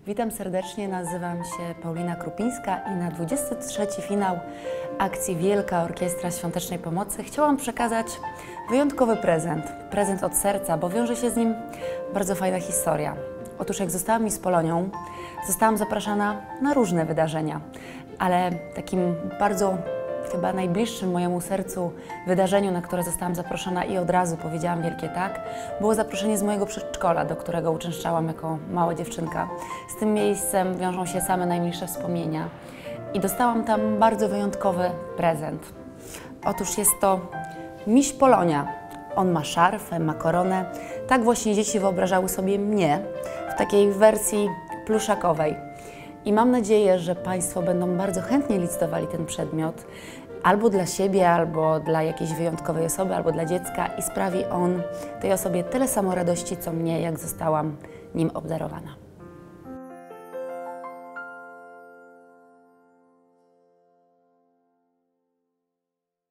Witam serdecznie, nazywam się Paulina Krupińska i na 23. finał akcji Wielka Orkiestra Świątecznej Pomocy chciałam przekazać wyjątkowy prezent. Prezent od serca, bo wiąże się z nim bardzo fajna historia. Otóż jak zostałam Miss Polonią, zostałam zapraszana na różne wydarzenia, ale takim bardzo chyba najbliższym mojemu sercu wydarzeniu, na które zostałam zaproszona i od razu powiedziałam wielkie tak, było zaproszenie z mojego przedszkola, do którego uczęszczałam jako mała dziewczynka. Z tym miejscem wiążą się same najmilsze wspomnienia i dostałam tam bardzo wyjątkowy prezent. Otóż jest to Miś Polonia. On ma szarfę, ma koronę. Tak właśnie dzieci wyobrażały sobie mnie w takiej wersji pluszakowej. I mam nadzieję, że Państwo będą bardzo chętnie licytowali ten przedmiot albo dla siebie, albo dla jakiejś wyjątkowej osoby, albo dla dziecka i sprawi on tej osobie tyle samo radości, co mnie, jak zostałam nim obdarowana.